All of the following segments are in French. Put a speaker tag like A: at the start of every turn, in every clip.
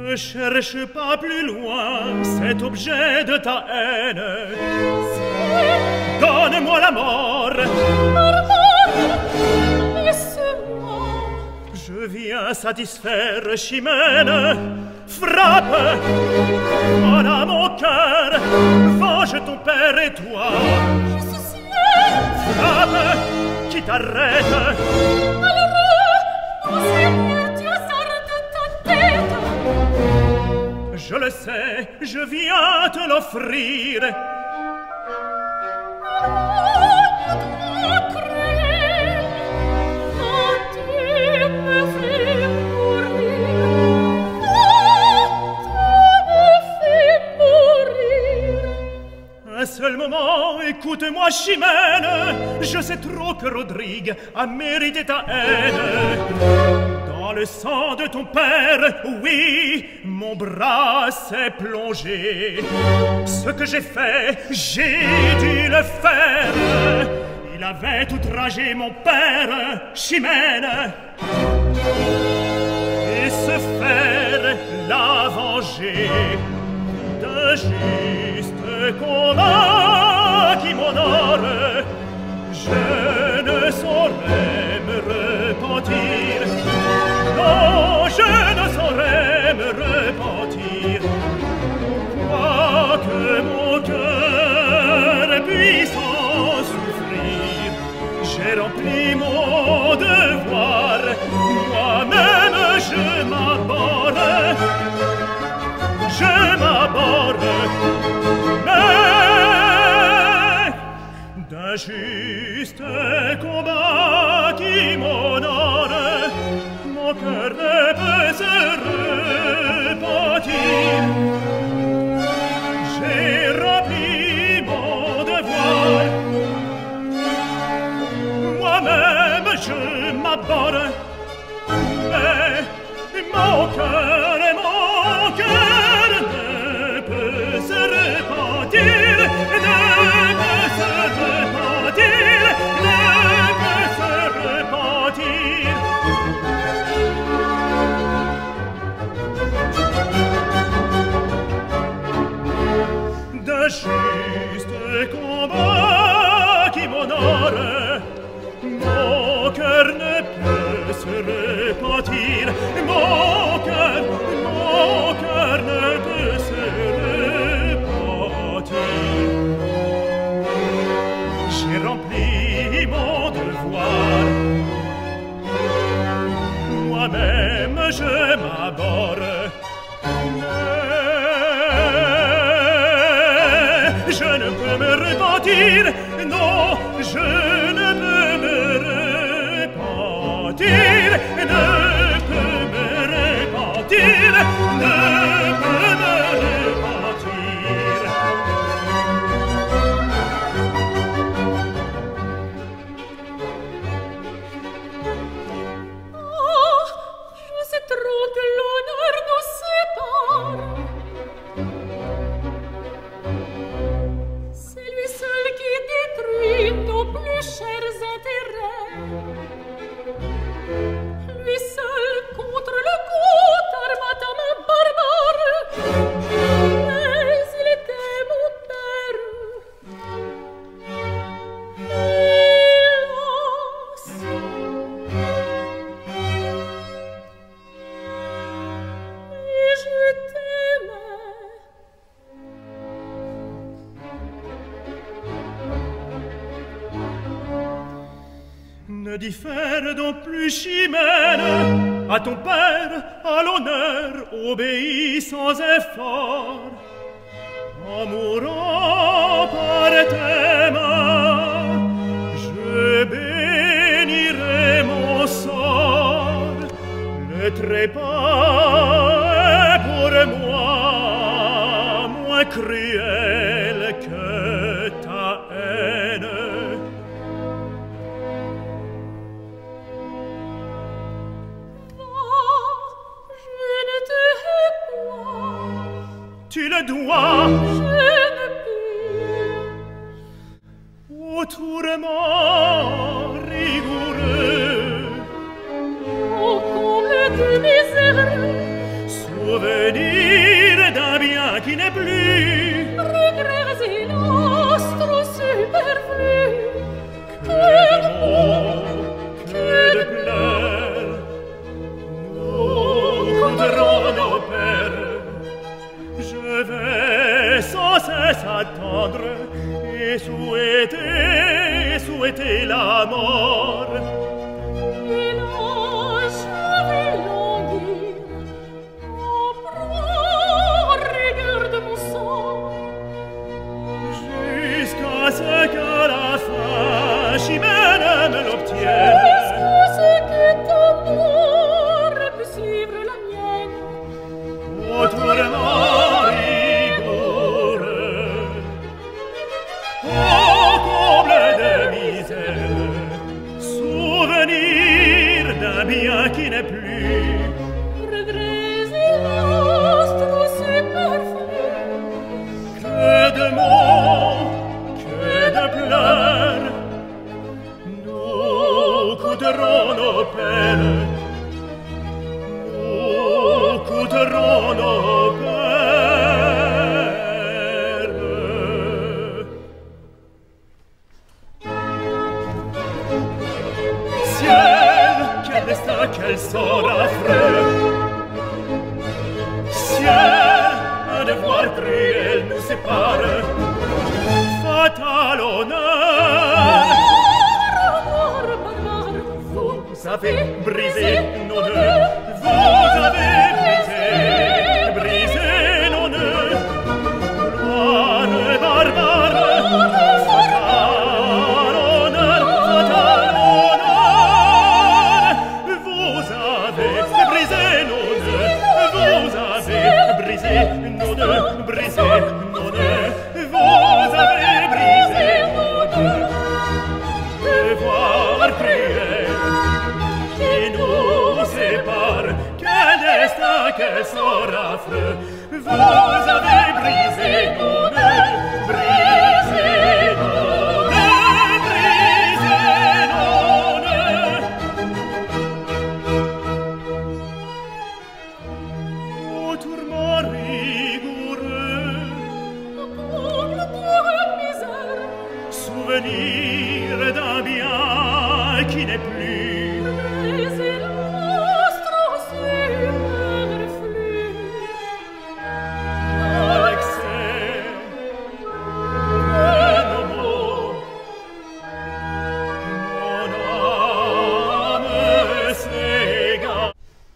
A: Ne cherche pas plus loin cet objet de ta haine. Donne-moi la mort.
B: Laisse-moi.
A: Je viens satisfaire Chimène. Frappe, voilà mon cœur. Venge ton père et toi.
B: Je suis seule.
A: Frappe, qui t'arrête?
B: Malheureux, mon Seigneur, tu as sort de ta tête.
A: Je le sais, je viens te l'offrir. Un seul moment, écoute-moi, Chimène. Je sais trop que Rodrigue a mérité ta haine. Dans le sang de ton père, oui, mon bras s'est plongé. Ce que j'ai fait, j'ai dû le faire. Il avait outragé mon père, Chimène. Et ce fer l'a vengé. De juste combat qui m'honore, je ne saurais me repentir. Non, je ne saurais me repentir. Quoique mon cœur puisse en souffrir, j'ai rempli mon devoir. Moi-même je m'aborde. Je m'aborde, mais d'un juste combat qui m'honore, mon cœur ne peut se repentir. J'ai rempli mon devoir, moi-même je m'aborde, mais mon cœur ne peut se repentir, ne peut se repentir, ne peut se repentir. De juste combat qui m'honore, mon cœur ne peut se repentir, mon cœur ne peut se repentir. J'ai rempli mon devoir, moi-même je m'aborde. Je ne peux me repentir, non, je ne peux me repentir, ne peux me repentir, ne peux me repentir.
B: Oh, je sais trop que l'honneur nous sépare. C'est lui seul qui détruit nos plus chers intérêts. Lui seul contre le coup d'armatam barbare. Mais il était mon père. Hélas. Et je t'aimais.
A: Ne diffère donc plus, Chimène, à ton père, à l'honneur, obéis sans effort. En mourant par tes mains, je bénirai mon sort. Le trépas est pour moi moins cruel que ta haine. Tu le dois,
B: Je ne puis.
A: au tourment rigoureux,
B: Au comble de misère,
A: souvenir n'est plus.
B: Regrets et l'astre superflu.
A: Que de mots, que de pleurs, nous coudrons nos pères. Je vais sans cesse attendre et souhaiter la mort.
B: Et là, je vais languir, en proie, regarde mon sang.
A: Jusqu'à ce que la fin chimène me l'obtienne.
B: Jusqu'à ce que ta mort puisse suivre la mienne.
A: Ô tourment rigoureux, ô comble de misère, souvenir d'un bien qui n'est plus.
B: Regrets et l'astre superflu.
A: Que de mots, que de pleurs, nous coudrons nos peines, nous coudrons nos peines. Ciel, quel destin, quel sort affreux! Ciel, un devoir cruel nous sépare. Fatal honneur, vous avez brisé nos nœuds. Vous avez brisé nos nœuds. Gloire barbare, fatal honneur, fatal honneur. Vous avez brisé nos nœuds. Vous avez brisé nos nœuds, brisé nos nœuds. Vous avez brisé nos nœuds. Devoir cruel qui nous sépare. Quel destin, quel sort affreux. Vous avez brisé nos nœuds, brisé nos nœuds, brisé nos nœuds. Ô tourment rigoureux,
B: Comble de misère.
A: souvenir d'un bien qui n'est plus.
B: Regrets et l'astre superflu.
A: À l'excès de nos mots, mon âme s'égare.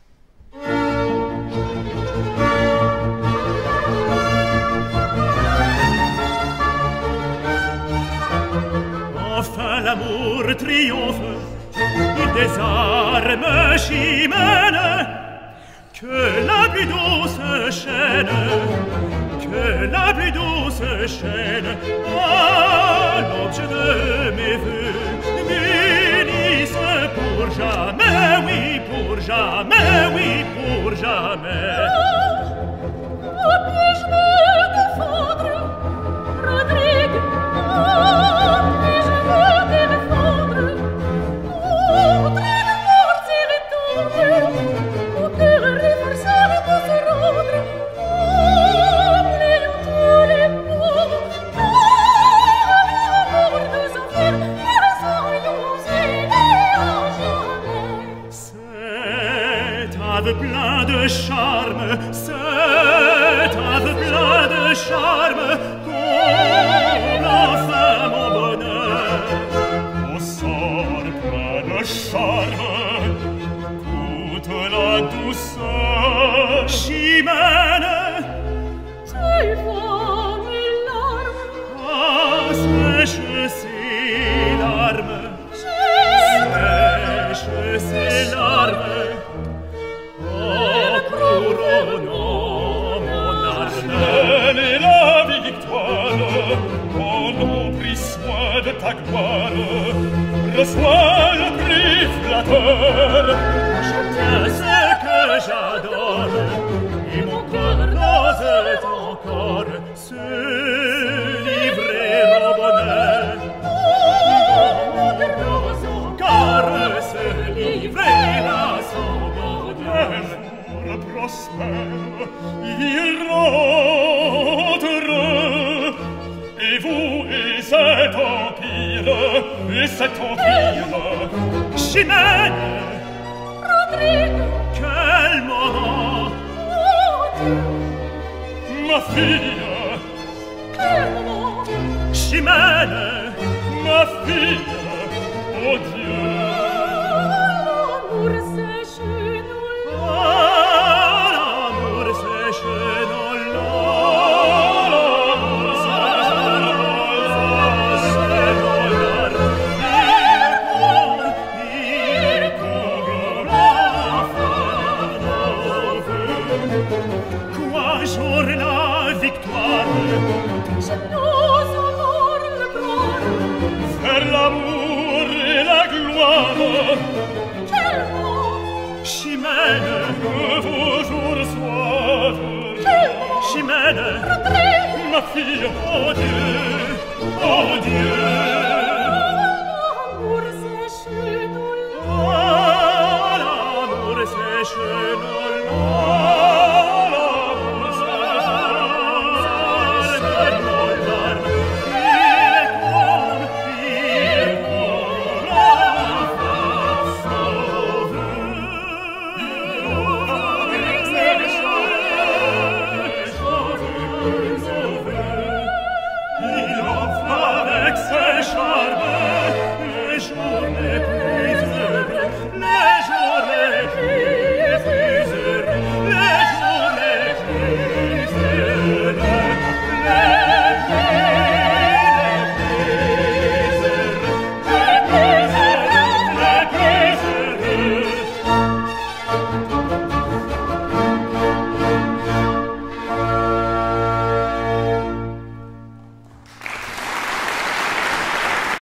A: Enfin l'amour triomphe, il désarme chimène. Que la plus douce chaîne, que la plus douce chaîne, à l'objet de mes vœux, m'unisse pour jamais, oui, pour jamais, oui, pour jamais.
B: Puis-je me défendre, Rodrigue? Puis-je me défendre contre une mort si l'étendue, au cœur réforçant de se rendre, oublions tous les mots, l'amour nous enferme, et soyons unis à jamais.
A: Cet aveu plein de charme, cet aveu plein de charme, comble enfin mon bonheur. Au sort plein de charme, toute la douceur. Chimène,
B: Tu vois mes larmes,
A: sèche ces larmes, sèche ces larmes. Oh, couronnons mon Ardennes et la victoire. Oh, l'on prit soin de ta gloire. Reçois le prix flatteur. Je tiens ce que j'adore, et mon corps n'ose encore se livrer au bonheur. Mon cœur n'ose encore se livrer à son bonheur. prospère, il rentre, et vous et cet empire, Chimène,
B: Rodrigue,
A: quel moment,
B: oh Dieu,
A: ma fille,
B: quel moment,
A: Chimène, ma fille, oh Dieu.
B: L'amour c'est chez nous là.
A: L'amour c'est chez nous là. Quoi jour la victoire,
B: Je n'ose encore le croire.
A: faire l'amour et la gloire.
B: Quel mot,
A: Chimène, que vos jours soient heureux.
B: quel mot,
A: Chimène,
B: Rodrigue,
A: ma fille, oh Dieu, oh Dieu.
B: l'amour c'est chez nous là.
A: L'amour c'est chez nous là.